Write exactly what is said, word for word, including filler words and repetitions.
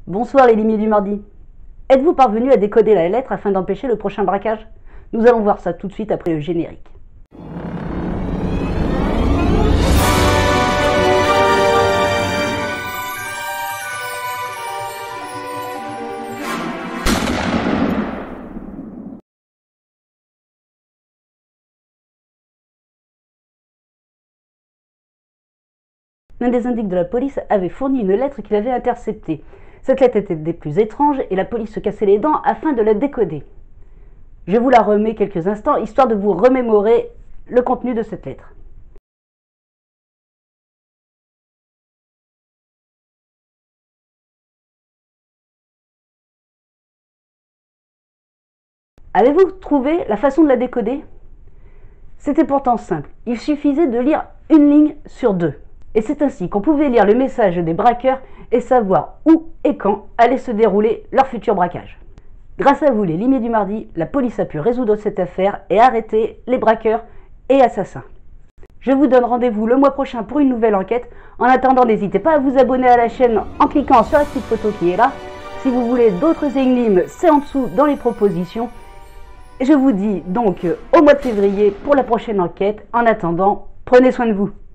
Bonsoir les limiers du mardi. Êtes-vous parvenu à décoder la lettre afin d'empêcher le prochain braquage? Nous allons voir ça tout de suite après le générique. L'un des indices de la police avait fourni une lettre qu'il avait interceptée. Cette lettre était des plus étranges et la police se cassait les dents afin de la décoder. Je vous la remets quelques instants, histoire de vous remémorer le contenu de cette lettre. Avez-vous trouvé la façon de la décoder? C'était pourtant simple, il suffisait de lire une ligne sur deux. Et c'est ainsi qu'on pouvait lire le message des braqueurs et savoir où et quand allait se dérouler leur futur braquage. Grâce à vous, les limiers du mardi, la police a pu résoudre cette affaire et arrêter les braqueurs et assassins. Je vous donne rendez-vous le mois prochain pour une nouvelle enquête. En attendant, n'hésitez pas à vous abonner à la chaîne en cliquant sur la petite photo qui est là. Si vous voulez d'autres énigmes, c'est en dessous dans les propositions. Je vous dis donc au mois de février pour la prochaine enquête. En attendant, prenez soin de vous.